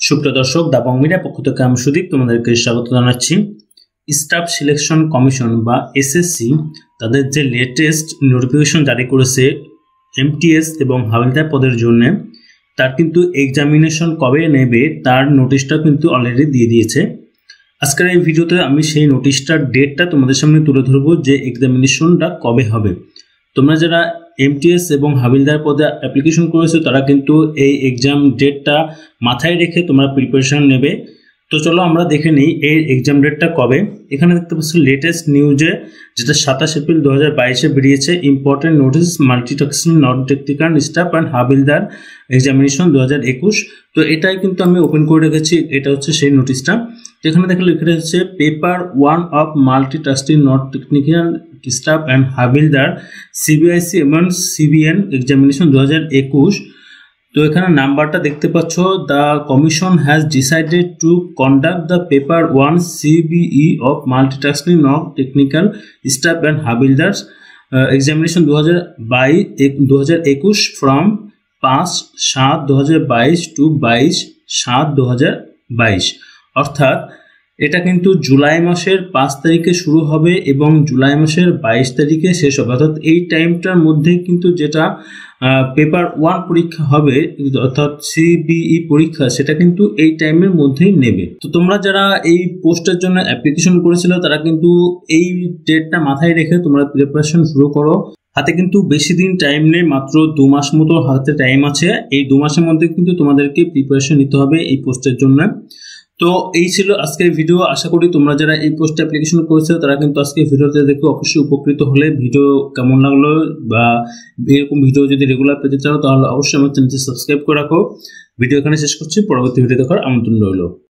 সুপ্রিয় দর্শক, দাবং মিডিয়া পক্ষ থেকে আমি সুদীপ তোমাদেরকে স্বাগত জানাচ্ছি। স্টাফ সিলেকশন কমিশন বা এসএসসি তাদের যে লেটেস্ট নোটিফিকেশন জারি করেছে এমটিএস এবং হাবিলদার পদের জন্য, তার কিন্তু এক্সামিনেশন কবে নেবে তার নোটিশটা কিন্তু অলরেডি দিয়ে দিয়েছে। আজকের এই ভিডিওতে আমি সেই নোটিশটার ডেটটা তোমাদের সামনে তুলে ধরবো যে এক্সামিনেশনটা কবে হবে। তোমরা যারা এমটিএস এবং হাবিলদার পদে অ্যাপ্লিকেশন করেছো তারা কিন্তু এই এক্সাম ডেটটা মাথায় রেখে তোমরা প্রিপারেশন নেবে। তো চলো আমরা দেখে নিই এই এক্সাম ডেটটা কবে। এখানে দেখতে পাচ্ছি লেটেস্ট নিউজে, যেটা 27 এপ্রিল 2022-এ বেরিয়েছে, important notice multitasking non technical staff and havildar examination 2021। তো এটাই কিন্তু আমি ওপেন করে রেখেছি, এটা হচ্ছে সেই নোটিশটা। এখানে দেখলে লিখে রয়েছে paper 1 of multitasking non technical staff and havildar CBIC এবং সিবিএন এক্সামিনেশন 2021। তো এখানে নাম্বারটা দেখতে পাচ্ছ, the commission has decided to conduct the paper 1 CBE of multitasking non technical staff and havildars examination 2021 from 5/7/2022 to 22/7/2022। অর্থাৎ এটা কিন্তু জুলাই মাসের 5 তারিখে শুরু হবে এবং জুলাই মাসের 22 তারিখে শেষ হবে। অর্থাৎ এই টাইমটার মধ্যে কিন্তু যেটা পেপার 1 পরীক্ষা হবে অর্থাৎ সিবিই পরীক্ষা, সেটা কিন্তু এই টাইমের মধ্যেই নেবে। তো তোমরা যারা এই পোস্টের জন্য অ্যাপ্লিকেশন করেছিল তারা কিন্তু এই ডেটটা মাথায় রেখে তোমরা প্রিপারেশন শুরু করো। হাতে কিন্তু বেশি দিন টাইম নেই, মাত্র 2 মাস মতো হাতে টাইম আছে। এই 2 মাসের মধ্যে কিন্তু তোমাদেরকে প্রিপারেশন নিতে হবে এই পোস্টের জন্য। তো এই ছিল আজকের ভিডিও। আশা করি তোমরা যারা এই পোস্টে অ্যাপ্লিকেশন করেছো তারা কিন্তু আজকের ভিডিওতে দেখে অবশ্যই উপকৃত হলে। ভিডিও কেমন লাগলো বা এরকম ভিডিও যদি রেগুলার পেতে চাও তাহলে অবশ্যই আমার চ্যানেলটি সাবস্ক্রাইব করে রাখো। ভিডিও এখানে শেষ করছি, পরবর্তী ভিডিও দেখার আমন্ত্রণ রইল।